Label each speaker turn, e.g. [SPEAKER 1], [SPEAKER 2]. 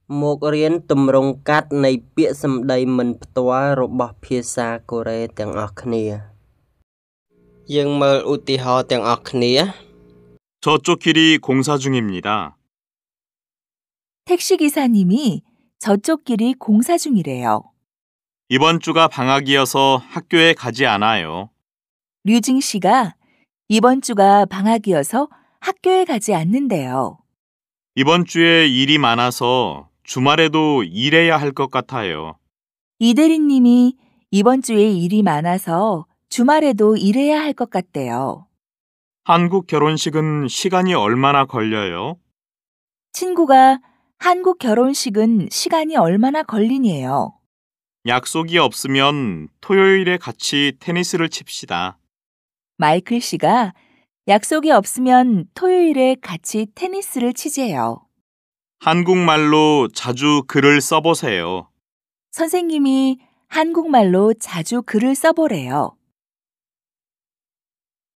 [SPEAKER 1] មករៀនទម្រង់កាត់នៃពាក្យសម្ដីមិនផ្ទាល់របស់ភាសាកូរ៉េទាំងអស់គ្នាយើងមើលឧទាហរណ៍ទាំងអស់គ្នា
[SPEAKER 2] 저쪽 길이 공사 중입니다.
[SPEAKER 3] 택시기사님이 저쪽 길이 공사 중이래요.
[SPEAKER 2] 이번 주가 방학이어서 학교에 가지 않아요.
[SPEAKER 3] 류징 씨가 이번 주가 방학이어서 학교에 가지 않는데요.
[SPEAKER 2] 이번 주에 일이 많아서 주말에도 일해야 할 것 같아요.
[SPEAKER 3] 이대리님이 이번 주에 일이 많아서 주말에도 일해야 할 것 같대요.
[SPEAKER 2] 한국 결혼식은 시간이 얼마나 걸려요?
[SPEAKER 3] 친구가 한국 결혼식은 시간이 얼마나 걸리니에요.
[SPEAKER 2] 약속이 없으면 토요일에 같이 테니스를 칩시다.
[SPEAKER 3] 마이클 씨가 약속이 없으면 토요일에 같이 테니스를 치재요.
[SPEAKER 2] 한국말로 자주 글을 써보세요.
[SPEAKER 3] 선생님이 한국말로 자주 글을 써보래요.